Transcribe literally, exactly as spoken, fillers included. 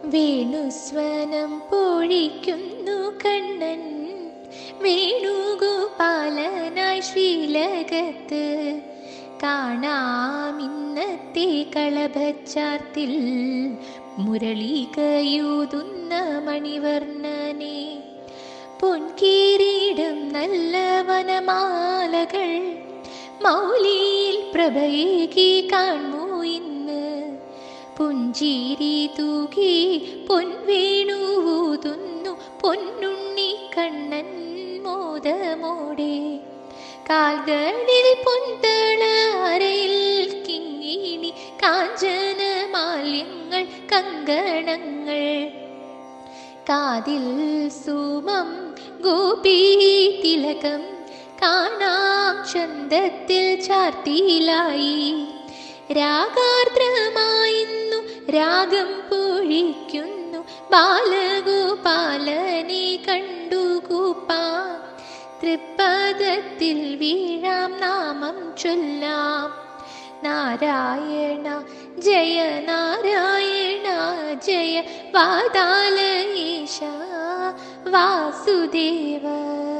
വേണുസ്വനം പൊഴിക്കുന്നു കണ്ണൻ വേണുഗോപാലനായി ശ്രീലകത്ത്. കാണാമിന്നത്തെ കളഭച്ചാർത്തിൽ മുരളികയൂതുന്ന മണിവർണ്ണനെ. പൊൻകീരീടം നല്ല വനമാലകൾ മൗലിയിൽ പ്രഭയേകി കാൺമൂ ഇന്ന്. പുഞ്ചിരി തൂകി പൊൻവേണുവൂതുന്നു പൊന്നുണ്ണി കണ്ണൻ മോദമോടെ. കാൽകളിൽ പൊന്തള അരയിൽ കിങ്ങിണി കാഞ്ചന മാല്യങ്ങൾ കങ്കണങ്ങൾ. കാതിൽ സുമം ഗോപീ തിലകം കാണാം ചന്തത്തിൽ ചാർത്തിയിലായി. രാഗാർദ്രമായിന്നു രാഗം പൊഴിക്കുന്നു ബാലഗോപാലനെ കണ്ടുകൂപ്പാം. തൃപ്പദത്തിൽ വീഴാം നാമം ചൊല്ലാം. നാരായണ ജയ നാരായണ ജയ വാതാലയേശ വാസുദേവ.